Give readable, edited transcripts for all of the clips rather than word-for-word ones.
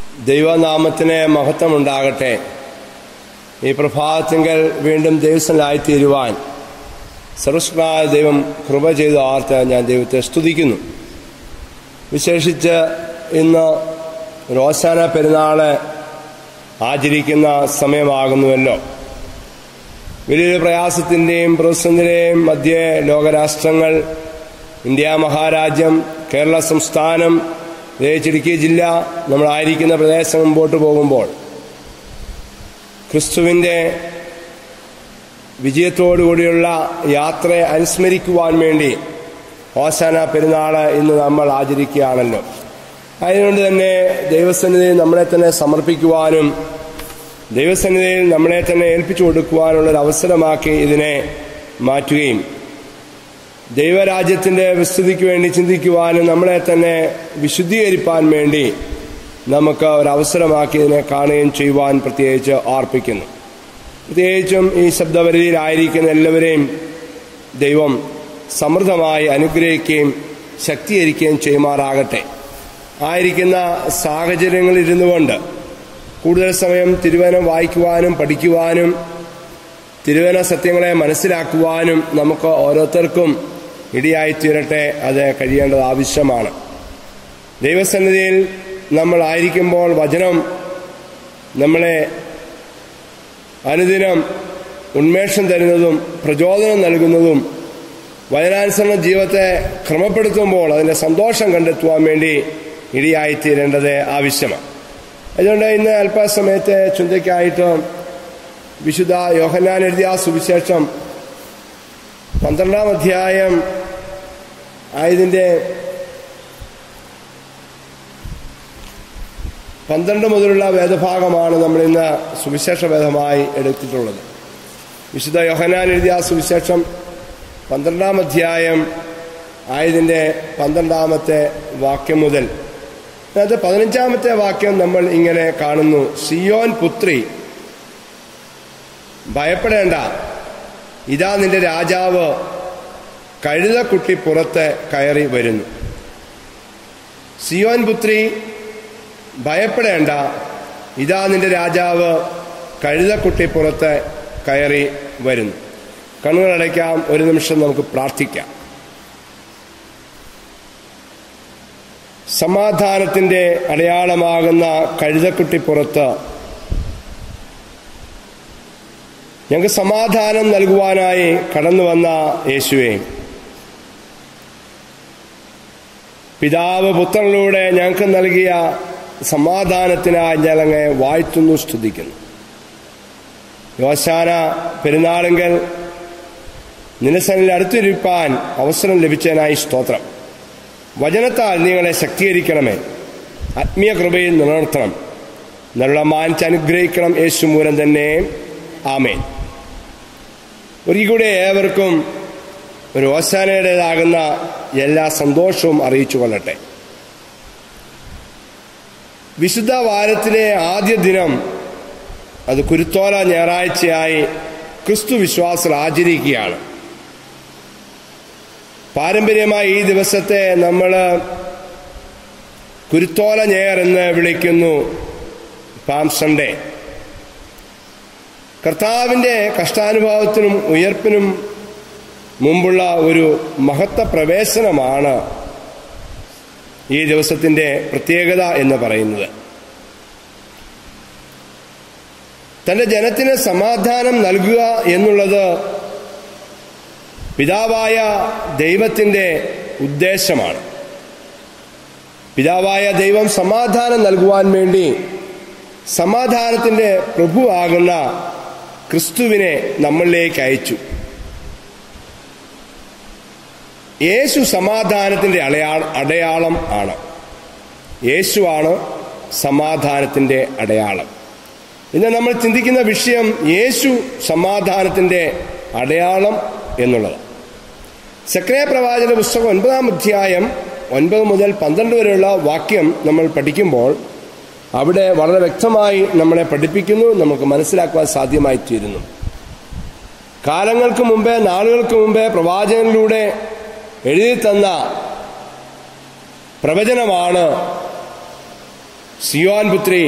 ദൈവനാമത്തിന് മഹത്വമുണ്ടാകട്ടെ. ഈ പ്രഭാതത്തിങ്കൽ വീണ്ടും ദൈവസ്ഥനായിത്തീരുവാൻ സർവ്വശക്തനായ ദൈവം കൃപ ചെയ്ത് ഓർത്ത് ഞാൻ ദൈവത്തെ സ്തുതിക്കുന്നു. വിശേഷിച്ച് ഇന്ന് ഹോശാന പെരുന്നാള് ആചരിക്കുന്ന സമയമാകുന്നുവല്ലോ. വലിയൊരു പ്രയാസത്തിൻ്റെയും പ്രതിസന്ധിയുടെയും മധ്യേ ലോകരാഷ്ട്രങ്ങൾ, ഇന്ത്യ മഹാരാജ്യം, കേരള സംസ്ഥാനം, ഇടുക്കി ജില്ല, നമ്മളായിരിക്കുന്ന പ്രദേശം മുമ്പോട്ട് പോകുമ്പോൾ ക്രിസ്തുവിൻ്റെ വിജയത്തോടുകൂടിയുള്ള യാത്രയെ അനുസ്മരിക്കുവാൻ വേണ്ടി ഹോശാന പെരുന്നാള് ഇന്ന് നമ്മൾ ആചരിക്കുകയാണല്ലോ. അതുകൊണ്ട് തന്നെ ദൈവസന്നിധിയിൽ നമ്മളെ തന്നെ സമർപ്പിക്കുവാനും ദൈവസന്നിധിയിൽ നമ്മളെ തന്നെ ഏൽപ്പിച്ചു കൊടുക്കുവാനുള്ളൊരു അവസരമാക്കി ഇതിനെ മാറ്റുകയും ദൈവരാജ്യത്തിൻ്റെ വിസ്തൃതിക്ക് വേണ്ടി ചിന്തിക്കുവാനും നമ്മളെ തന്നെ വിശുദ്ധീകരിപ്പാൻ വേണ്ടി നമുക്ക് ഒരവസരമാക്കി ഇതിനെ കാണുകയും ചെയ്യുവാൻ പ്രത്യേകിച്ച് ഓർപ്പിക്കുന്നു. പ്രത്യേകിച്ചും ഈ ശബ്ദപരിധിയിലായിരിക്കുന്ന എല്ലാവരെയും ദൈവം സമൃദ്ധമായി അനുഗ്രഹിക്കുകയും ശക്തീകരിക്കുകയും ചെയ്യുമാറാകട്ടെ. ആയിരിക്കുന്ന സാഹചര്യങ്ങളിൽ ഇരുന്നു കൊണ്ട് കൂടുതൽ സമയം തിരുവചനം വായിക്കുവാനും പഠിക്കുവാനും തിരുവചന സത്യങ്ങളെ മനസ്സിലാക്കുവാനും നമുക്ക് ഓരോരുത്തർക്കും ഇടയായിത്തീരട്ടെ. അത് കഴിയേണ്ടത് ആവശ്യമാണ്. ദൈവസന്നിധിയിൽ നമ്മളായിരിക്കുമ്പോൾ വചനം നമ്മളെ അനുദിനം ഉന്മേഷം തരുന്നതും പ്രചോദനം നൽകുന്നതും വചനാനുസരണ ജീവിതത്തെ ക്രമപ്പെടുത്തുമ്പോൾ അതിൻ്റെ സന്തോഷം കണ്ടെത്തുവാൻ വേണ്ടി ഇടയായിത്തീരേണ്ടത് ആവശ്യമാണ്. അതുകൊണ്ട് ഇന്ന് അല്പസമയത്തെ ചിന്തയ്ക്കായിട്ട് വിശുദ്ധ യോഹന്നാൻ എഴുതിയ സുവിശേഷം 12-ാം അധ്യായം ആയതിൻ്റെ 12 മുതലുള്ള വേദഭാഗമാണ് നമ്മൾ ഇന്ന് സുവിശേഷ വേദമായി എടുത്തിട്ടുള്ളത്. വിശുദ്ധ യോഹന്നാൻ എഴുതിയ സുവിശേഷം 12-ാം അധ്യായം ആയതിൻ്റെ 12-ാമത്തെ വാക്യം മുതൽ അത് 15-ാമത്തെ വാക്യം നമ്മൾ ഇങ്ങനെ കാണുന്നു. സിയോൻ പുത്രി, ഭയപ്പെടേണ്ട, ഇതാ നിന്റെ രാജാവ് കഴുതക്കുട്ടി പുറത്ത് കയറി വരുന്നു. സിയോൻ പുത്രി, ഭയപ്പെടേണ്ട, ഇതാ നിന്റെ രാജാവ് കഴുതക്കുട്ടി പുറത്ത് കയറി വരുന്നു. കണ്ണുകളടയ്ക്കാം, ഒരു നിമിഷം നമുക്ക് പ്രാർത്ഥിക്കാം. സമാധാനത്തിൻ്റെ അടയാളമാകുന്ന കഴുതക്കുട്ടി പുറത്ത് ഞങ്ങൾക്ക് സമാധാനം നൽകുവാനായി കടന്നു വന്ന യേശുവേ, പിതാവ് പുത്രനിലൂടെ ഞങ്ങൾക്ക് നൽകിയ സമാധാനത്തിനായി ഞങ്ങളെ വാഴ്ത്തുന്നു, സ്തുതിക്കുന്നു. ഹോശാന പെരുന്നാളിങ്കൽ നിലസനിൽ അടുത്തിരിപ്പാൻ അവസരം ലഭിച്ചതിനായി സ്തോത്രം. വചനത്താൽ നിങ്ങളെ ശക്തീകരിക്കണമേ, ആത്മീയ കൃപയിൽ നിലനിർത്തണം, നല്ല മാനിച്ച് അനുഗ്രഹിക്കണം. യേശു മൂലം തന്നെ, ആമേൻ. ഒരിക്കൽ കൂടെ ഏവർക്കും ഒരു ഹോശാനയുടേതാകുന്ന എല്ലാ സന്തോഷവും അറിയിച്ചു കൊള്ളട്ടെ. വിശുദ്ധ വാരത്തിലെ ആദ്യ ദിനം, അത് കുരുത്തോല ഞായറാഴ്ചയായി ക്രിസ്തു വിശ്വാസികൾ ആചരിക്കുകയാണ്. പാരമ്പര്യമായി ഈ ദിവസത്തെ നമ്മൾ കുരുത്തോല ഞായർ എന്ന് വിളിക്കുന്നു, പാം സൺഡേ. കർത്താവിൻ്റെ കഷ്ടാനുഭവത്തിനും ഉയർപ്പിനും മുമ്പുള്ള ഒരു മഹത്വ പ്രവേശനമാണ് ഈ ദിവസത്തിൻ്റെ പ്രത്യേകത എന്ന് പറയുന്നത്. തൻ്റെ ജനത്തിന് സമാധാനം നൽകുക എന്നുള്ളത് പിതാവായ ദൈവത്തിൻ്റെ ഉദ്ദേശമാണ്. പിതാവായ ദൈവം സമാധാനം നൽകുവാൻ വേണ്ടി സമാധാനത്തിൻ്റെ പ്രഭുവാകുന്ന ക്രിസ്തുവിനെ നമ്മളിലേക്ക് അയച്ചു. യേശു സമാധാനത്തിൻ്റെ അടയാളം ആണ്. യേശുവാണ് സമാധാനത്തിൻ്റെ അടയാളം. ഇന്ന് നമ്മൾ ചിന്തിക്കുന്ന വിഷയം യേശു സമാധാനത്തിൻ്റെ അടയാളം എന്നുള്ളത്. സെക്കറിയ പ്രവാചകന്റെ പുസ്തകം 9-ാം അധ്യായം 9 മുതൽ 12 വരെയുള്ള വാക്യം നമ്മൾ പഠിക്കുമ്പോൾ അവിടെ വളരെ വ്യക്തമായി നമ്മളെ പഠിപ്പിക്കുന്നു, നമുക്ക് മനസ്സിലാക്കുവാൻ സാധ്യമായി തീരുന്നു. കാലങ്ങൾക്ക് മുമ്പേ, നാളുകൾക്ക് മുമ്പേ പ്രവാചകനിലൂടെ എഴുതി തന്ന പ്രവചനമാണ് സിയോൻ പുത്രി,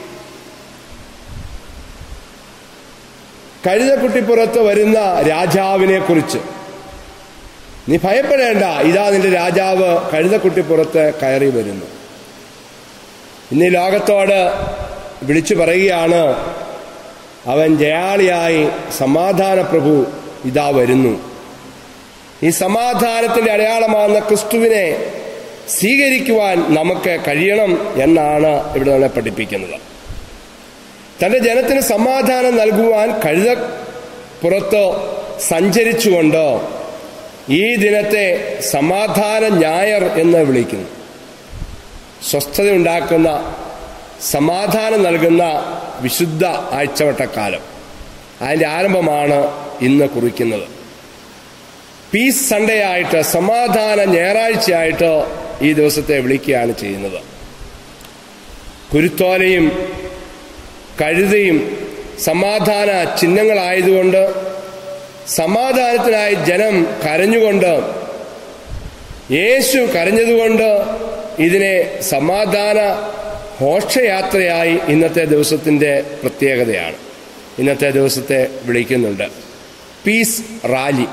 കഴുതക്കുട്ടിപ്പുറത്ത് വരുന്ന രാജാവിനെ കുറിച്ച് നീ ഭയപ്പെടേണ്ട, ഇതാ നിന്റെ രാജാവ് കഴുതക്കുട്ടിപ്പുറത്ത് കയറി വരുന്നു. ഇന്ന് ലോകത്തോട് വിളിച്ചു പറയുകയാണ്, അവൻ ജയാളിയായി സമാധാന പ്രഭു ഇതാ വരുന്നു. ഈ സമാധാനത്തിന്റെ അടയാളമാകുന്ന ക്രിസ്തുവിനെ സ്വീകരിക്കുവാൻ നമുക്ക് കഴിയണം എന്നാണ് ഇവിടെ നമ്മളെ പഠിപ്പിക്കുന്നത്. തന്റെ ജനത്തിന് സമാധാനം നൽകുവാൻ കഴുതപ്പുറത്ത് സഞ്ചരിച്ചുകൊണ്ട് ഈ ദിനത്തെ സമാധാന ഞായർ എന്ന് വിളിക്കുന്നു. സ്വസ്ഥതയുണ്ടാക്കുന്ന, സമാധാനം നൽകുന്ന വിശുദ്ധ ആഴ്ചവട്ടക്കാലം, അതിൻ്റെ ആരംഭമാണ് ഇന്ന് കുറിക്കുന്നത്. പീസ് സൺഡേ ആയിട്ട്, സമാധാന ഞായറാഴ്ചയായിട്ട് ഈ ദിവസത്തെ വിളിക്കുകയാണ് ചെയ്യുന്നത്. കുരുത്തോലയും കഴുതയും സമാധാന ചിഹ്നങ്ങളായതുകൊണ്ട് സമാധാനത്തിനായി ജനം കരഞ്ഞുകൊണ്ട്, യേശു കരഞ്ഞതുകൊണ്ട് ഇതിനെ സമാധാന ഘോഷയാത്രയായി ഇന്നത്തെ ദിവസത്തിൻ്റെ പ്രത്യേകതയാണ്. ഇന്നത്തെ ദിവസത്തെ വിളിക്കുന്നുണ്ട് പീസ് റാലി.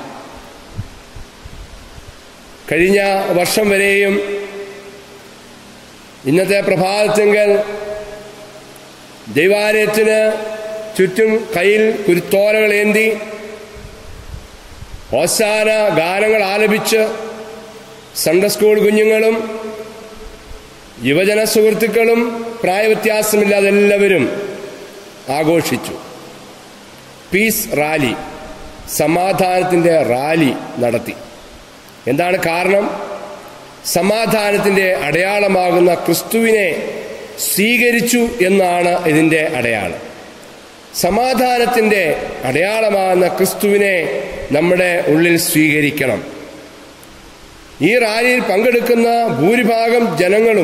കഴിഞ്ഞ വർഷം വരെയും ഇന്നത്തെ പ്രഭാതത്തിങ്കൽ ദൈവാലയത്തിന് ചുറ്റും കയ്യിൽ കുരുത്തോലകളേന്തി ഹോസാന ഗാനങ്ങൾ ആലപിച്ച് സൺഡേ സ്കൂൾ കുഞ്ഞുങ്ങളും യുവജന സുഹൃത്തുക്കളും പ്രായവ്യത്യാസമില്ലാതെ എല്ലാവരും ആഘോഷിച്ചു. പീസ് റാലി, സമാധാനത്തിൻ്റെ റാലി നടത്തി. എന്താണ് കാരണം? സമാധാനത്തിൻ്റെ അടയാളമാകുന്ന ക്രിസ്തുവിനെ സ്വീകരിച്ചു എന്നാണ് ഇതിൻ്റെ അടയാളം. സമാധാനത്തിൻ്റെ അടയാളമാകുന്ന ക്രിസ്തുവിനെ നമ്മുടെ ഉള്ളിൽ സ്വീകരിക്കണം. ഈ റാലിയിൽ പങ്കെടുക്കുന്ന ഭൂരിഭാഗം ജനങ്ങളും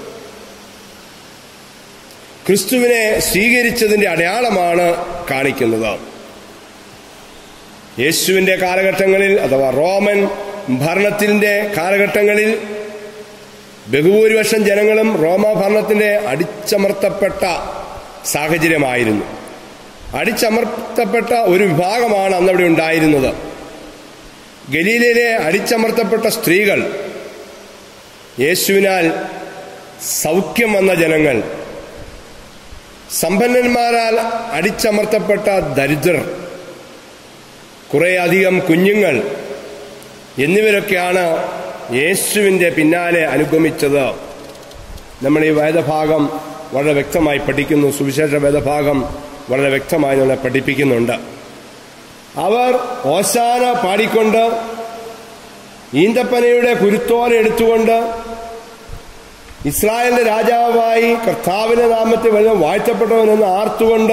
ക്രിസ്തുവിനെ സ്വീകരിച്ചതിൻ്റെ അടയാളമാണ് കാണിക്കുന്നത്. യേശുവിൻ്റെ കാലഘട്ടങ്ങളിൽ അഥവാ റോമൻ ഭരണത്തിൻ്റെ കാലഘട്ടങ്ങളിൽ ബഹുഭൂരിപക്ഷം ജനങ്ങളും റോമ ഭരണത്തിൻ്റെ അടിച്ചമർത്തപ്പെട്ട സാഹചര്യമായിരുന്നു. അടിച്ചമർത്തപ്പെട്ട ഒരു വിഭാഗമാണ് അന്നവിടെ ഉണ്ടായിരുന്നത്. ഗലീലയിലെ അടിച്ചമർത്തപ്പെട്ട സ്ത്രീകൾ, യേശുവിനാൽ സൗഖ്യം വന്ന ജനങ്ങൾ, സമ്പന്നന്മാരാൽ അടിച്ചമർത്തപ്പെട്ട ദരിദ്രർ, കുറേയധികം കുഞ്ഞുങ്ങൾ എന്നിവരൊക്കെയാണ് യേശുവിൻ്റെ പിന്നാലെ അനുഗമിച്ചത്. നമ്മൾ ഈ വേദഭാഗം വളരെ വ്യക്തമായി പഠിക്കുന്നു. സുവിശേഷ വേദഭാഗം വളരെ വ്യക്തമായി നമ്മളെ പഠിപ്പിക്കുന്നുണ്ട്. അവർ ഹോസാന പാടിക്കൊണ്ട്, ഈന്തപ്പനയുടെ കുരുത്തോല എടുത്തുകൊണ്ട്, ഇസ്രായേലിന്റെ രാജാവായി കർത്താവിന്റെ നാമത്തിൽ വല്ല വാഴ്ത്തപ്പെട്ടവനെന്ന് ആർത്തുകൊണ്ട്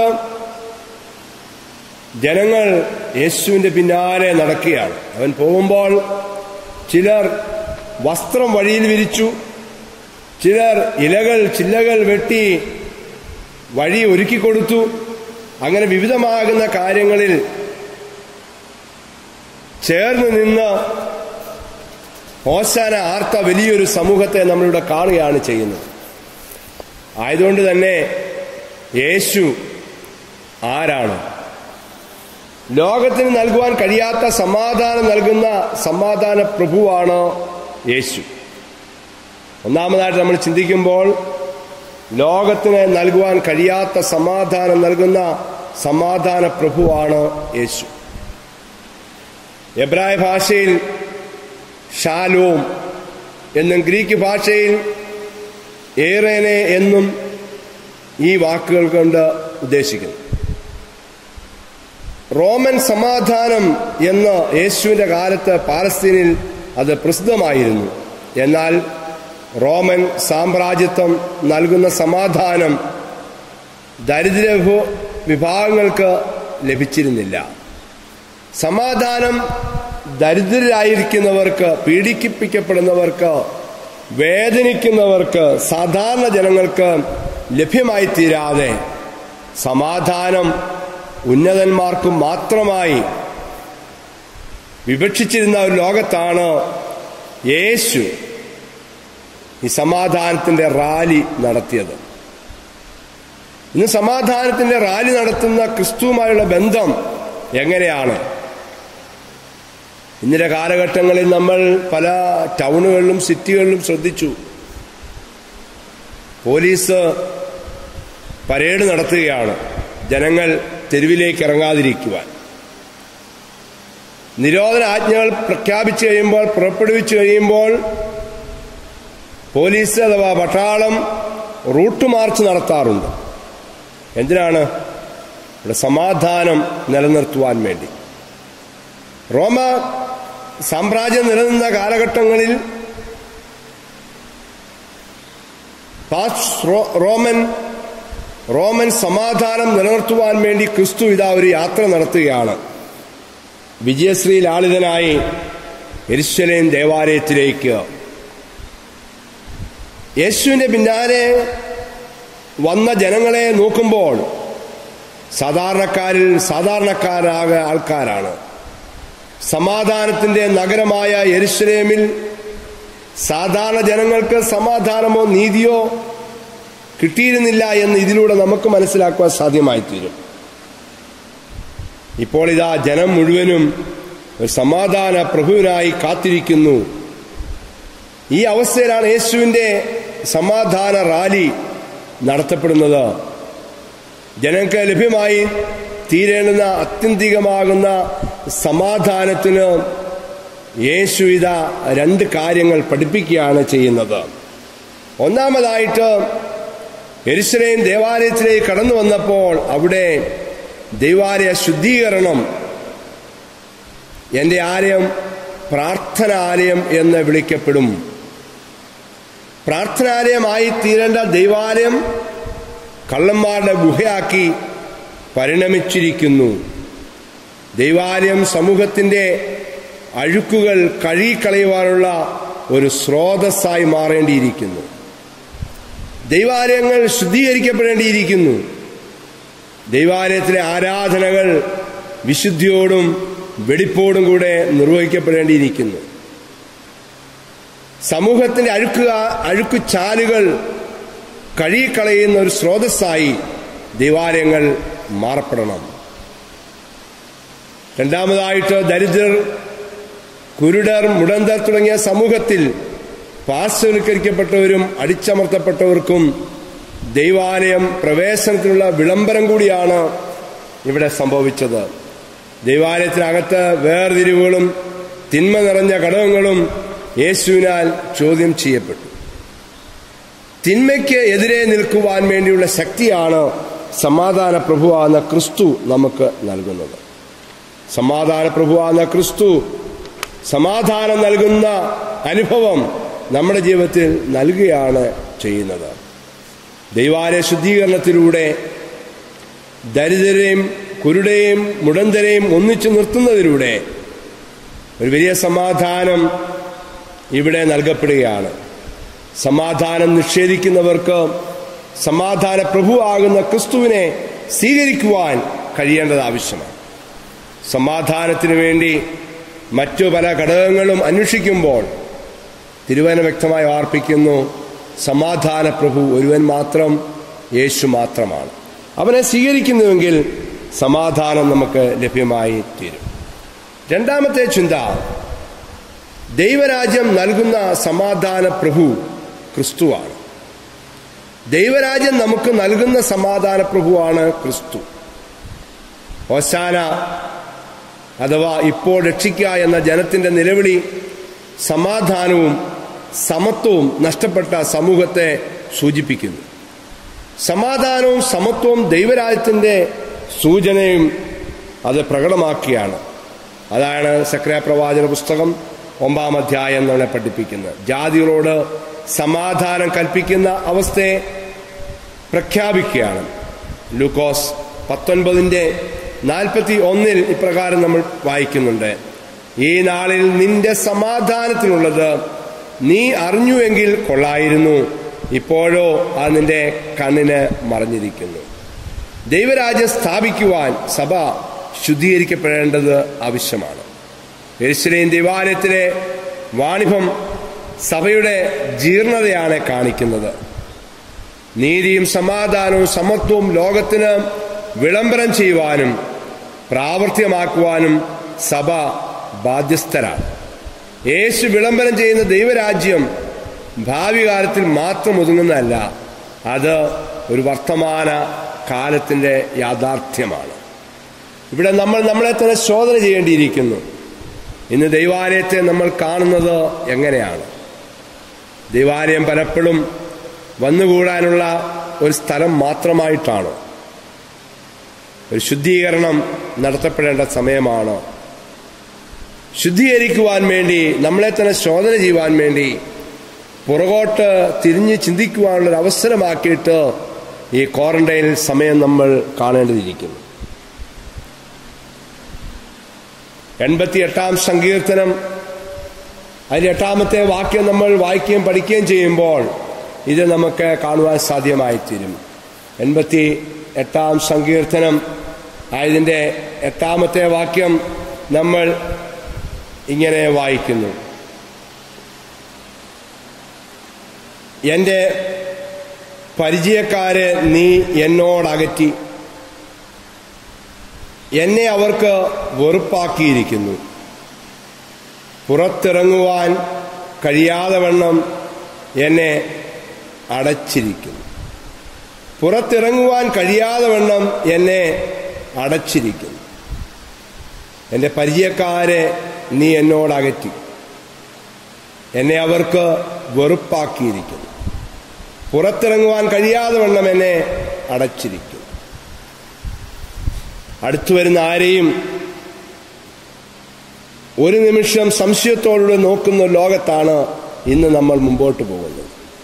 ജനങ്ങൾ യേശുവിന്റെ പിന്നാലെ നടക്കുകയാണ്. അവൻ പോകുമ്പോൾ ചിലർ വസ്ത്രം വഴിയിൽ വിരിച്ചു, ചിലർ ചില്ലകൾ വെട്ടി വഴി ഒരുക്കിക്കൊടുത്തു. അങ്ങനെ വിവിധമാകുന്ന കാര്യങ്ങളിൽ ചേർന്ന് നിന്ന് ഹോസാന ആർത്ത വലിയൊരു സമൂഹത്തെ നമ്മളിവിടെ കാണുകയാണ് ചെയ്യുന്നത്. ആയതുകൊണ്ട് തന്നെ യേശു ആരാണ്? ലോകത്തിന് നൽകുവാൻ കഴിയാത്ത സമാധാനം നൽകുന്ന സമാധാന പ്രഭുവാണ് യേശു. ഒന്നാമതായിട്ട് നമ്മൾ ചിന്തിക്കുമ്പോൾ ലോകത്തിന് നൽകുവാൻ കഴിയാത്ത സമാധാനം നൽകുന്ന സമാധാന പ്രഭുവാണ് യേശു. എബ്രായ ഭാഷയിൽ ഷാലോം എന്നും ഗ്രീക്ക് ഭാഷയിൽ ഏറേനെ എന്നും ഈ വാക്കുകൾ കൊണ്ട് ഉദ്ദേശിക്കുന്നു. റോമൻ സമാധാനം എന്ന് യേശുവിന്റെ കാലത്ത് പാലസ്തീനിൽ അത് പ്രസിദ്ധമായിരുന്നു. എന്നാൽ റോമൻ സാമ്രാജ്യത്വം നൽകുന്ന സമാധാനം ദരിദ്ര വിഭാഗങ്ങൾക്ക് ലഭിച്ചിരുന്നില്ല. സമാധാനം ദരിദ്രരായിരിക്കുന്നവർക്ക്, പീഡിപ്പിക്കപ്പെടുന്നവർക്ക്, വേദനിക്കുന്നവർക്ക്, സാധാരണ ജനങ്ങൾക്ക് ലഭ്യമായി തീരാതെ സമാധാനം ഉന്നതന്മാർക്ക് മാത്രമായി വിവക്ഷിച്ചിരുന്ന ഒരു ലോകത്താണ് യേശു ഈ സമാധാനത്തിന്റെ റാലി നടത്തിയത്. ഇന്ന് സമാധാനത്തിന്റെ റാലി നടത്തുന്ന ക്രിസ്തുവുമായുള്ള ബന്ധം എങ്ങനെയാണ്? ഇന്നത്തെ കാലഘട്ടങ്ങളിൽ നമ്മൾ പല ടൗണുകളിലും സിറ്റികളിലും ശ്രദ്ധിച്ചു. പോലീസ് പരേഡ് നടത്തുകയാണ് ജനങ്ങൾ തെരുവിലേക്ക് ഇറങ്ങാതിരിക്കുവാൻ. നിരോധന ആജ്ഞകൾ പുറപ്പെടുവിച്ചു കഴിയുമ്പോൾ പോലീസ് അഥവാ പട്ടാളം റൂട്ട് മാർച്ച് നടത്താറുണ്ട്. എന്തിനാണ്? ഇവിടെ സമാധാനം നിലനിർത്തുവാൻ വേണ്ടി. റോമ സാമ്രാജ്യം നിലനിന്ന കാലഘട്ടങ്ങളിൽ റോമൻ സമാധാനം നിലനിർത്തുവാൻ വേണ്ടി ക്രിസ്തു ഇതാ ഒരു യാത്ര നടത്തുകയാണ്. വിജയശ്രീ ലാളിതനായി യെരുശലേം ദേവാലയത്തിലേക്ക്. യേശുവിന്റെ പിന്നാലെ വന്ന ജനങ്ങളെ നോക്കുമ്പോൾ സാധാരണക്കാരായ ആൾക്കാരാണ്. സമാധാനത്തിന്റെ നഗരമായ യെരുശലേമിൽ സാധാരണ ജനങ്ങൾക്ക് സമാധാനമോ നീതിയോ കിട്ടിയിരുന്നില്ല എന്ന് ഇതിലൂടെ നമുക്ക് മനസ്സിലാക്കുവാൻ സാധ്യമായിത്തീരും. ഇപ്പോൾ ഇതാ ജനം മുഴുവനും ഒരു സമാധാന പ്രഭുവിനായി കാത്തിരിക്കുന്നു. ഈ അവസ്ഥയിലാണ് യേശുവിന്റെ സമാധാന റാലി നടത്തപ്പെടുന്നത്. ജനങ്ങൾക്ക് ലഭ്യമായി തീരേണ്ടുന്ന ആത്യന്തികമാകുന്ന സമാധാനത്തിന് യേശു ഇതാ 2 കാര്യങ്ങൾ പഠിപ്പിക്കുകയാണ് ചെയ്യുന്നത്. ഒന്നാമതായിട്ട് യെരുശലേം ദേവാലയത്തിലേക്ക് കടന്നു വന്നപ്പോൾ അവിടെ ദൈവാലയ ശുദ്ധീകരണം, എൻ്റെ ആലയം പ്രാർത്ഥനാലയം എന്ന് വിളിക്കപ്പെടും. പ്രാർത്ഥനാലയമായി തീരേണ്ട ദൈവാലയം കള്ളന്മാരുടെ ഗുഹയാക്കി പരിണമിച്ചിരിക്കുന്നു. ദൈവാലയം സമൂഹത്തിന്റെ അഴുക്കുകൾ കഴുകിക്കളയുവാനുള്ള ഒരു സ്രോതസ്സായി മാറേണ്ടിയിരിക്കുന്നു. ദൈവാലയങ്ങൾ ശുദ്ധീകരിക്കപ്പെടേണ്ടിയിരിക്കുന്നു. ദൈവാലയത്തിലെ ആരാധനകൾ വിശുദ്ധിയോടും വെടിപ്പോടും കൂടെ നിർവഹിക്കപ്പെടേണ്ടിയിരിക്കുന്നു. സമൂഹത്തിന്റെ അഴുക്കുചാലുകൾ കഴുകിക്കളയുന്ന ഒരു സ്രോതസ്സായി ദൈവാലയങ്ങൾ മാറപ്പെടണം. രണ്ടാമതായിട്ട് ദരിദ്രർ, കുരുടർ, മുടന്തർ തുടങ്ങിയ സമൂഹത്തിൽ പാർശ്വവൽക്കരിക്കപ്പെട്ടവരും അടിച്ചമർത്തപ്പെട്ടവർക്കും ദൈവാലയം പ്രവേശനത്തിനുള്ള വിളംബരം കൂടിയാണ് ഇവിടെ സംഭവിച്ചത്. ദൈവാലയത്തിനകത്ത് വേർതിരിവുകളും തിന്മ നിറഞ്ഞ ഘടകങ്ങളും യേശുവിനാൽ ചോദ്യം ചെയ്യപ്പെട്ടു. തിന്മയ്ക്ക് എതിരെ നിൽക്കുവാൻ വേണ്ടിയുള്ള ശക്തിയാണ് സമാധാന പ്രഭുവാകുന്ന ക്രിസ്തു നമുക്ക് നൽകുന്നത്. സമാധാന പ്രഭുവാകുന്ന ക്രിസ്തു സമാധാനം നൽകുന്ന അനുഭവം നമ്മുടെ ജീവിതത്തിൽ നൽകുകയാണ് ചെയ്യുന്നത്. ദൈവാലയ ശുദ്ധീകരണത്തിലൂടെ ദരിദ്രരെയും കുരുടരെയും മുടന്തരെയും ഒന്നിച്ചു നിർത്തുന്നതിലൂടെ ഒരു വലിയ സമാധാനം ഇവിടെ നൽകപ്പെടുകയാണ്. സമാധാനം നിഷേധിക്കുന്നവർക്ക് സമാധാന പ്രഭുവാകുന്ന ക്രിസ്തുവിനെ സ്വീകരിക്കുവാൻ കഴിയേണ്ടത് ആവശ്യമാണ്. സമാധാനത്തിനു വേണ്ടി മറ്റു പല ഘടകങ്ങളും അന്വേഷിക്കുമ്പോൾ തിരുവചനം വ്യക്തമായി ഓർപ്പിക്കുന്നു, സമാധാന പ്രഭു ഒരുവൻ മാത്രം, യേശു മാത്രമാണ്. അവനെ സ്വീകരിക്കുന്നുവെങ്കിൽ സമാധാനം നമുക്ക് ലഭ്യമായി തീരും. രണ്ടാമത്തെ ചിന്ത, ദൈവരാജ്യം നൽകുന്ന സമാധാന പ്രഭു ക്രിസ്തുവാണ്. ദൈവരാജ്യം നമുക്ക് നൽകുന്ന സമാധാന പ്രഭുവാണ് ക്രിസ്തു. ഹോശാന അഥവാ ഇപ്പോൾ രക്ഷിക്കുക എന്ന ജനത്തിന്റെ നിലവിളി സമാധാനവും സമത്വവും നഷ്ടപ്പെട്ട സമൂഹത്തെ സൂചിപ്പിക്കുന്നു. സമാധാനവും സമത്വവും ദൈവരാജ്യത്തിന്റെ സൂചനയും അത് പ്രകടമാക്കിയാണ്. അതാണ് സക്രിയ പ്രവാചക പുസ്തകം 9-ാം അധ്യായം നമ്മളെ പഠിപ്പിക്കുന്നത്. ജാതികളോട് സമാധാനം കൽപ്പിക്കുന്ന അവസ്ഥയെ പ്രഖ്യാപിക്കുകയാണ്. ലൂക്കോസ് 19:41 ഇപ്രകാരം നമ്മൾ വായിക്കുന്നുണ്ട്, ഈ നാളിൽ നിന്റെ സമാധാനത്തിനുള്ളത് നീ അറിഞ്ഞുവെങ്കിൽ കൊള്ളായിരുന്നു, ഇപ്പോഴോ അത് നിന്റെ കണ്ണിന് മറഞ്ഞിരിക്കുന്നു. ദൈവരാജ്യം സ്ഥാപിക്കുവാൻ സഭ ശുദ്ധീകരിക്കപ്പെടേണ്ടത് ആവശ്യമാണ്. യെരുശലേം ദേവാലയത്തിലെ വാണിഭം സഭയുടെ ജീർണതയാണ് കാണിക്കുന്നത്. നീതിയും സമാധാനവും സമത്വവും ലോകത്തിന് വിളംബരം ചെയ്യുവാനും പ്രാവർത്തികമാക്കുവാനും സഭ ബാധ്യസ്ഥരാണ്. യേശു വിളംബരം ചെയ്യുന്ന ദൈവരാജ്യം ഭാവി കാലത്തിൽ മാത്രം ഒതുങ്ങുന്നതല്ല, അത് ഒരു വർത്തമാന കാലത്തിൻ്റെ യാഥാർത്ഥ്യമാണ്. ഇവിടെ നമ്മൾ നമ്മളെ തന്നെ ശോധന ചെയ്യേണ്ടിയിരിക്കുന്നു. ഇന്ന് ദൈവാലയത്തെ നമ്മൾ കാണുന്നത് എങ്ങനെയാണ്? ദൈവാലയം പലപ്പോഴും വന്നുകൂടാനുള്ള ഒരു സ്ഥലം മാത്രമായിട്ടാണ്? ഒരു ശുദ്ധീകരണം നടത്തപ്പെടേണ്ട സമയമാണ്. ശുദ്ധീകരിക്കുവാൻ വേണ്ടി, നമ്മളെ തന്നെ ശോധന ചെയ്യുവാൻ വേണ്ടി പുറകോട്ട് തിരിഞ്ഞ് ചിന്തിക്കുവാനുള്ളൊരു അവസരമാക്കിയിട്ട് ഈ ക്വാറന്റൈനിൽ സമയം നമ്മൾ കാണേണ്ടതിരിക്കുന്നു. 88-ാം സങ്കീർത്തനം അതിൽ 8-ാമത്തെ വാക്യം നമ്മൾ വായിക്കുകയും പഠിക്കുകയും ചെയ്യുമ്പോൾ ഇത് നമുക്ക് കാണുവാൻ സാധ്യമായിത്തീരും. 88-ാം സങ്കീർത്തനം അതിൻ്റെ 8-ാമത്തെ വാക്യം നമ്മൾ ഇങ്ങനെ വായിക്കുന്നു: എൻ്റെ പരിചയക്കാരെ നീ എന്നോടകറ്റി, എന്നെ അവർക്ക് വെറുപ്പാക്കിയിരിക്കുന്നു. പുറത്തിറങ്ങുവാൻ കഴിയാതെ വണ്ണം എന്നെ അടച്ചിരിക്കുന്നു. പുറത്തിറങ്ങുവാൻ കഴിയാതെ വണ്ണം എന്നെ അടച്ചിരിക്കുന്നു. എൻ്റെ പരിചയക്കാരെ നീ എന്നോടകറ്റി, എന്നെ അവർക്ക് വെറുപ്പാക്കിയിരിക്കുന്നു. പുറത്തിറങ്ങുവാൻ കഴിയാതെ വണ്ണം എന്നെ അടച്ചിരിക്കുന്നു. അടുത്തു വരുന്ന ആരെയും ഒരു നിമിഷം സംശയത്തോടുകൂടി നോക്കുന്ന ലോകത്താണ് ഇന്ന് നമ്മൾ മുമ്പോട്ട് പോകുന്നത്.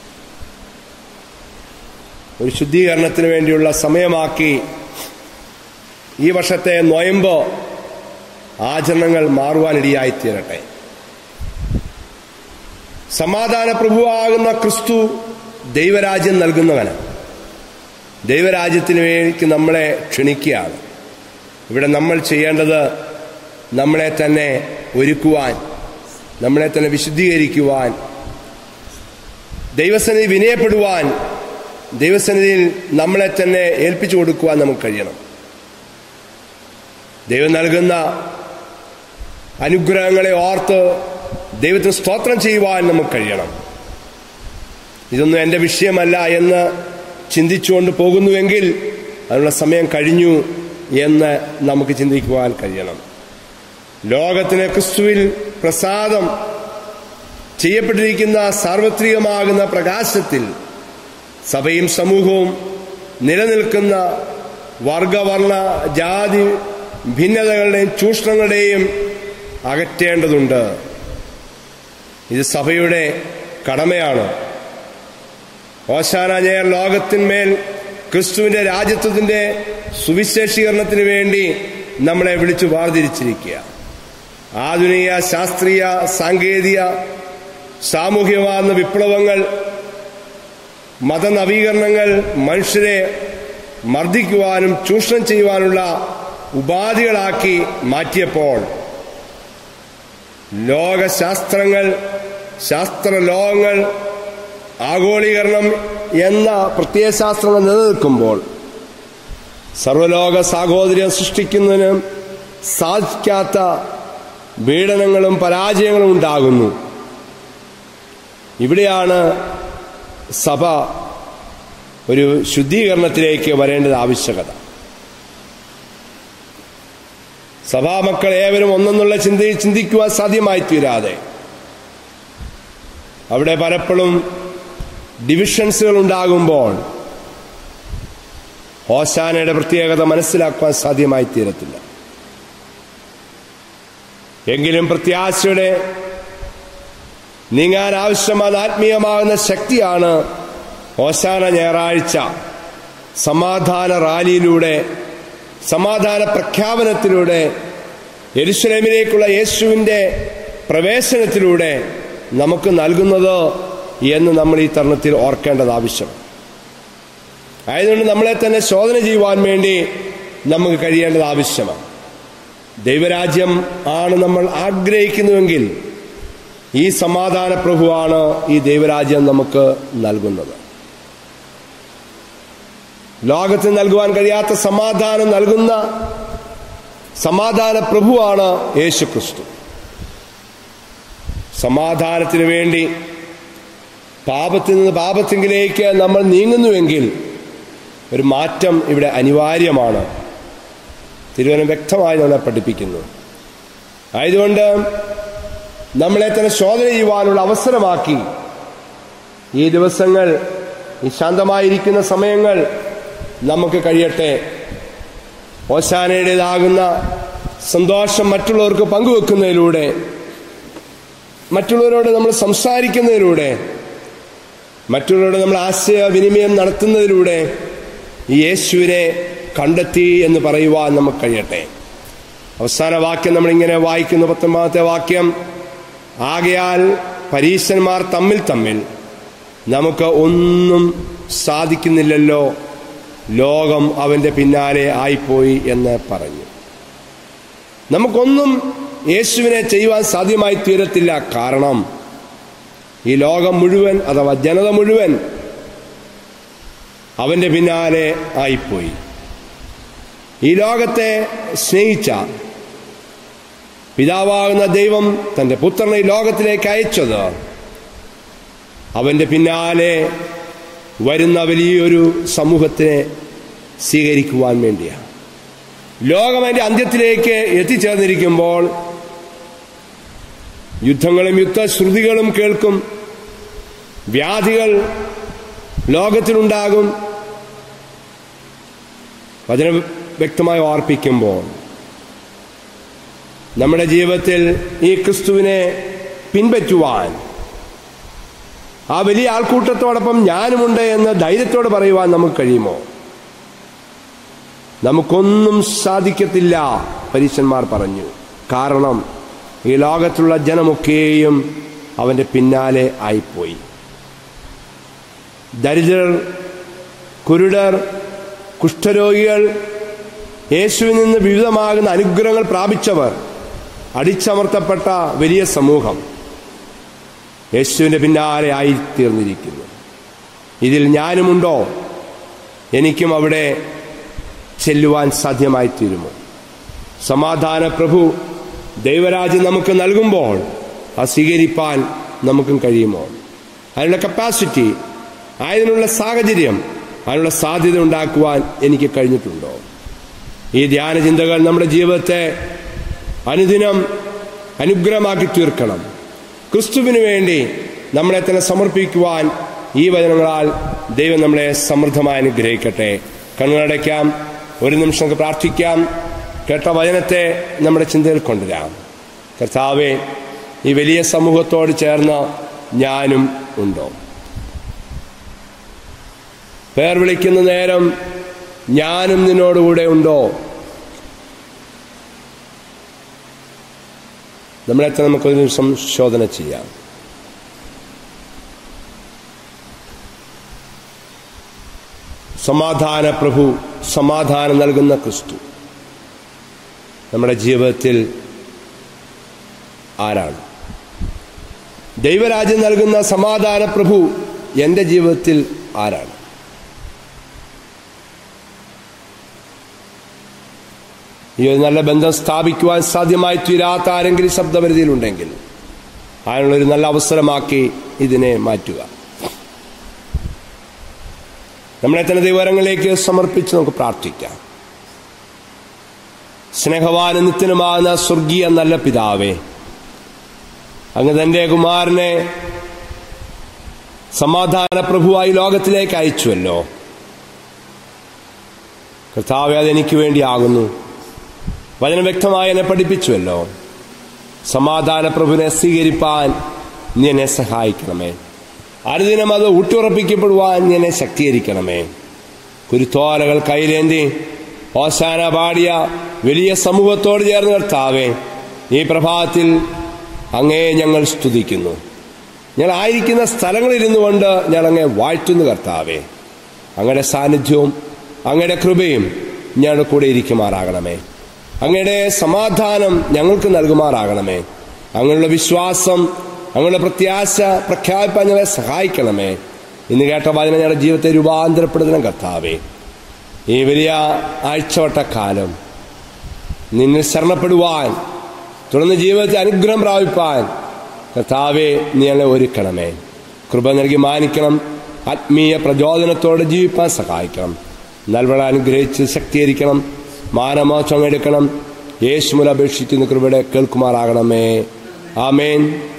ഒരു ശുദ്ധീകരണത്തിന് വേണ്ടിയുള്ള സമയമാക്കി ഈ വർഷത്തെ നൊയമ്പ് ആചരണങ്ങൾ മാറുവാനിടയായിത്തീരട്ടെ. സമാധാന പ്രഭുവാകുന്ന ക്രിസ്തു ദൈവരാജ്യം നൽകുന്നവന്, ദൈവരാജ്യത്തിന് വേണ്ടി നമ്മളെ ക്ഷണിക്കുകയാണ്. ഇവിടെ നമ്മൾ ചെയ്യേണ്ടത് നമ്മളെ തന്നെ ഒരുക്കുവാൻ, നമ്മളെ തന്നെ വിശുദ്ധീകരിക്കുവാൻ, ദൈവസന്നിധി വിനയപ്പെടുവാൻ, ദൈവസന്നിധിയിൽ നമ്മളെ തന്നെ ഏൽപ്പിച്ചു കൊടുക്കുവാൻ നമുക്ക് കഴിയണം. ദൈവം നൽകുന്ന അനുഗ്രഹങ്ങളെ ഓർത്ത് ദൈവത്തിന് സ്തോത്രം ചെയ്യുവാൻ നമുക്ക് കഴിയണം. ഇതൊന്നും എൻ്റെ വിഷയമല്ല എന്ന് ചിന്തിച്ചുകൊണ്ട് പോകുന്നുവെങ്കിൽ അതിനുള്ള സമയം കഴിഞ്ഞു എന്ന് നമുക്ക് ചിന്തിക്കുവാൻ കഴിയണം. ലോകത്തിന് ക്രിസ്തുവിൽ പ്രസാദം ചെയ്യപ്പെട്ടിരിക്കുന്ന സാർവത്രികമാകുന്ന പ്രകാശത്തിൽ സഭയും സമൂഹവും നിലനിൽക്കുന്ന വർഗവർണ്ണ ജാതി ഭിന്നതകളുടെയും ചൂഷണങ്ങളുടെയും അകറ്റേണ്ടതുണ്ട്. ഇത് സഭയുടെ കടമയാണ്. ഹോശാന ജയം ലോകത്തിന്മേൽ ക്രിസ്തുവിന്റെ രാജ്യത്വത്തിന്റെ സുവിശേഷീകരണത്തിന് വേണ്ടി നമ്മളെ വിളിച്ചു വേർതിരിച്ചിരിക്കുക. ആധുനിക ശാസ്ത്രീയ സാങ്കേതിക സാമൂഹ്യമാകുന്ന വിപ്ലവങ്ങൾ, മതനവീകരണങ്ങൾ മനുഷ്യരെ മർദ്ദിക്കുവാനും ചൂഷണം ചെയ്യുവാനുള്ള ഉപാധികളാക്കി മാറ്റിയപ്പോൾ ലോകശാസ്ത്രങ്ങൾ, ശാസ്ത്രലോകങ്ങൾ, ആഗോളീകരണം എന്ന പ്രത്യയശാസ്ത്രങ്ങൾ നിലനിൽക്കുമ്പോൾ സർവലോക സാഹോദര്യം സൃഷ്ടിക്കുന്നതിന് സാധിക്കാത്ത പീഡനങ്ങളും പരാജയങ്ങളും ഉണ്ടാകുന്നു. ഇവിടെയാണ് സഭ ഒരു ശുദ്ധീകരണത്തിലേക്ക് വരേണ്ടത് ആവശ്യകത. സഭാമക്കൾ ഏവരും ഒന്നെന്നുള്ള ചിന്തിക്കുവാൻ സാധ്യമായി തീരാതെ അവിടെ പലപ്പോഴും ഡിവിഷൻസുകൾ ഉണ്ടാകുമ്പോൾ ഹോശാനയുടെ പ്രത്യേകത മനസ്സിലാക്കുവാൻ സാധ്യമായി തീരത്തില്ല. എങ്കിലും പ്രത്യാശയുടെ നീങ്ങാൻ ആവശ്യമായ ആത്മീയമാകുന്ന ശക്തിയാണ് ഹോശാന ഞായറാഴ്ച സമാധാന റാലിയിലൂടെ, സമാധാന പ്രഖ്യാപനത്തിലൂടെ, യെരുശലേമിലേക്കുള്ള യേശുവിൻ്റെ പ്രവേശനത്തിലൂടെ നമുക്ക് നൽകുന്നത് എന്ന് നമ്മൾ ഈ തരുണത്തിൽ ഓർക്കേണ്ടത് ആവശ്യമാണ്. ആയതുകൊണ്ട് നമ്മളെ തന്നെ ശോധന ചെയ്യുവാൻ വേണ്ടി നമുക്ക് കഴിയേണ്ടത് ആവശ്യമാണ്. ദൈവരാജ്യം ആണ് നമ്മൾ ആഗ്രഹിക്കുന്നുവെങ്കിൽ ഈ സമാധാന പ്രഭുവാണ് ഈ ദൈവരാജ്യം നമുക്ക് നൽകുന്നത്. ലോകത്തിന് നൽകുവാൻ കഴിയാത്ത സമാധാനം നൽകുന്ന സമാധാന പ്രഭുവാണ് യേശു ക്രിസ്തു. സമാധാനത്തിന് വേണ്ടി പാപത്തിൽ നിന്ന് പാപത്തിങ്കിലേക്ക് നമ്മൾ നീങ്ങുന്നുവെങ്കിൽ ഒരു മാറ്റം ഇവിടെ അനിവാര്യമാണ്. തിരുവചനം വ്യക്തമായി നമ്മളെ പഠിപ്പിക്കുന്നു. ആയതുകൊണ്ട് നമ്മളെ തന്നെ ശോധന ചെയ്യുവാനുള്ള അവസരമാക്കി ഈ ദിവസങ്ങൾ, ഈ ശാന്തമായിരിക്കുന്ന സമയങ്ങൾ നമുക്ക് കഴിയട്ടെ. ഓശാനയുടേതാകുന്ന സന്തോഷം മറ്റുള്ളവർക്ക് പങ്കുവെക്കുന്നതിലൂടെ, മറ്റുള്ളവരോട് നമ്മൾ സംസാരിക്കുന്നതിലൂടെ, മറ്റുള്ളവരോട് നമ്മൾ ആശയവിനിമയം നടത്തുന്നതിലൂടെ ഈ യേശുവിനെ കണ്ടെത്തി എന്ന് പറയുവാൻ നമുക്ക് കഴിയട്ടെ. അവസാന വാക്യം നമ്മളിങ്ങനെ വായിക്കുന്നു, 19-ാമത്തെ വാക്യം. ആകയാൽ പരീശന്മാർ തമ്മിൽ നമുക്ക് ഒന്നും സാധിക്കുന്നില്ലല്ലോ, ലോകം അവന്റെ പിന്നാലെ ആയിപ്പോയി എന്ന് പറഞ്ഞു. നമുക്കൊന്നും യേശുവിനെ ചെയ്യുവാൻ സാധ്യമായി തീരത്തില്ല. കാരണം ഈ ലോകം മുഴുവൻ അഥവാ ജനത മുഴുവൻ അവന്റെ പിന്നാലെ ആയിപ്പോയി. ഈ ലോകത്തെ സ്നേഹിച്ച പിതാവാകുന്ന ദൈവം തന്റെ പുത്രനെ ഈ ലോകത്തിലേക്ക് അയച്ചത് അവന്റെ പിന്നാലെ വരുന്ന വലിയൊരു സമൂഹത്തിനെ സ്വീകരിക്കുവാൻ വേണ്ടിയാണ്. ലോകം അതിന്റെ അന്ത്യത്തിലേക്ക് എത്തിച്ചേർന്നിരിക്കുമ്പോൾ യുദ്ധങ്ങളും യുദ്ധശ്രുതികളും കേൾക്കും, വ്യാധികൾ ലോകത്തിലുണ്ടാകും. വചനം വ്യക്തമായി ഓർപ്പിക്കുമ്പോൾ നമ്മുടെ ജീവിതത്തിൽ ഈ ക്രിസ്തുവിനെ പിൻപറ്റുവാൻ, ആ വലിയ ആൾക്കൂട്ടത്തോടൊപ്പം ഞാനുമുണ്ട് എന്ന് ധൈര്യത്തോട് പറയുവാൻ നമുക്ക് കഴിയുമോ? നമുക്കൊന്നും സാധിക്കത്തില്ല, പരീശന്മാർ പറഞ്ഞു. കാരണം ഈ ലോകത്തുള്ള ജനമൊക്കെയും അവന്റെ പിന്നാലെ ആയിപ്പോയി. ദരിദ്രർ, കുരുടർ, കുഷ്ഠരോഗികൾ, യേശുവിൽ നിന്ന് വിവിധമാകുന്ന അനുഗ്രഹങ്ങൾ പ്രാപിച്ചവർ, അടിച്ചമർത്തപ്പെട്ട വലിയ സമൂഹം യേശുവിന്റെ പിന്നാലെ ആയിത്തീർന്നിരിക്കുന്നു. ഇതിൽ ഞാനുമുണ്ടോ? എനിക്കും അവിടെ ചെല്ലുവാൻ സാധ്യമായി തീരുമോ? സമാധാന പ്രഭു ദൈവരാജ്യം നമുക്ക് നൽകുമ്പോൾ അത് സ്വീകരിപ്പാൻ നമുക്കും കഴിയുമോ? അതിനുള്ള കപ്പാസിറ്റി, അതിനുള്ള സാഹചര്യം, അതിനുള്ള സാധ്യത ഉണ്ടാക്കുവാൻ എനിക്ക് കഴിഞ്ഞിട്ടുണ്ടോ? ഈ ധ്യാന ചിന്തകൾ നമ്മുടെ ജീവിതത്തെ അനുദിനം അനുഗ്രഹമാക്കി തീർക്കണം. ക്രിസ്തുവിന് വേണ്ടി നമ്മളെ തന്നെ സമർപ്പിക്കുവാൻ ഈ വചനങ്ങളാൽ ദൈവം നമ്മളെ സമൃദ്ധമായി അനുഗ്രഹിക്കട്ടെ. കണ്ണുകളടയ്ക്കാം, ഒരു നിമിഷം നമുക്ക് പ്രാർത്ഥിക്കാം. കേട്ട വചനത്തെ നമ്മുടെ ചിന്തയിൽ കൊണ്ടുവരാം. കർത്താവേ, ഈ വലിയ സമൂഹത്തോട് ചേർന്ന് ഞാനും ഉണ്ടോ? പേർ വിളിക്കുന്ന നേരം ഞാനും നിന്നോടുകൂടെ ഉണ്ടോ? നമ്മളെ നമുക്കൊരു നിമിഷം ശോധന ചെയ്യാം. സമാധാന പ്രഭു, സമാധാനം നൽകുന്ന ക്രിസ്തു നമ്മുടെ ജീവിതത്തിൽ ആരാണ്? ദൈവരാജ്യം നൽകുന്ന സമാധാന പ്രഭു എൻ്റെ ജീവിതത്തിൽ ആരാണ്? ഈ ഒരു നല്ല ബന്ധം സ്ഥാപിക്കുവാൻ സാധ്യമായി തീരാത്ത ആരെങ്കിലും ശബ്ദപരിധിയിലുണ്ടെങ്കിൽ അതിനുള്ളൊരു നല്ല അവസരമാക്കി ഇതിനെ മാറ്റുക. നമ്മളെ തന്നെ ദൈവകരങ്ങളിലേക്ക് സമർപ്പിച്ച് നമുക്ക് പ്രാർത്ഥിക്കാം. സ്നേഹവാനും നിത്യനുമാകുന്ന സ്വർഗീയ നല്ല പിതാവേ, അങ്ങ് തന്റെ കുമാരനെ സമാധാന പ്രഭുവായി ലോകത്തിലേക്ക് അയച്ചുവല്ലോ. കർത്താവേ, അതെനിക്ക് വേണ്ടിയാകുന്നു. വചനം വ്യക്തമായി എന്നെ പഠിപ്പിച്ചുവല്ലോ. സമാധാന പ്രഭുവിനെ സ്വീകരിപ്പാൻ നീ എന്നെ സഹായിക്കണമേ. അനുദിനം അത് ഊട്ടിയുറപ്പിക്കപ്പെടുവാൻ നീ എന്നെ ശക്തീകരിക്കണമേ. കുരുത്തോലകൾ കയ്യിലേന്തി ഓശാന പാടിയ വലിയ സമൂഹത്തോട് ചേർന്ന് കർത്താവേ, ഈ പ്രഭാതത്തിൽ അങ്ങേ ഞങ്ങൾ സ്തുതിക്കുന്നു. ഞങ്ങൾ ആയിരിക്കുന്ന സ്ഥലങ്ങളിലിരുന്നു കൊണ്ട് ഞാൻ അങ്ങേ വാഴ്ത്തുന്നു. കർത്താവേ, അങ്ങയുടെ സാന്നിധ്യവും അങ്ങയുടെ കൃപയും ഞങ്ങളുടെ കൂടെ ഇരിക്കുമാറാകണമേ. അങ്ങയുടെ സമാധാനം ഞങ്ങൾക്ക് നൽകുമാറാകണമേ. അങ്ങനെയുള്ള വിശ്വാസം, അങ്ങനെയുള്ള പ്രത്യാശ പ്രഖ്യാപിപ്പാൻ ഞങ്ങളെ സഹായിക്കണമേ. ഇന്ന് കേട്ട വചനം ഞങ്ങളുടെ ജീവിതത്തെ രൂപാന്തരപ്പെടുത്തണം കർത്താവേ. ഈ വലിയ ആഴ്ചവട്ടക്കാലം നിന്നിൽ ശരണപ്പെടുവാൻ, തുടർന്ന് ജീവിതത്തിൽ അനുഗ്രഹം പ്രാപിപ്പാൻ കർത്താവേ നീ ഞങ്ങളെ ഒരുക്കണമേ. കൃപ നൽകി മാനിക്കണം. ആത്മീയ പ്രചോദനത്തോടെ ജീവിപ്പാൻ സഹായിക്കണം. നൽവള അനുഗ്രഹിച്ച് ശക്തീകരിക്കണം. മാനമോചനം എടുക്കണം. യേശുവിൽ അപേക്ഷിക്കുന്ന കൃപയുടെ കേൾക്കുമാറാകണമേ. ആമേൻ.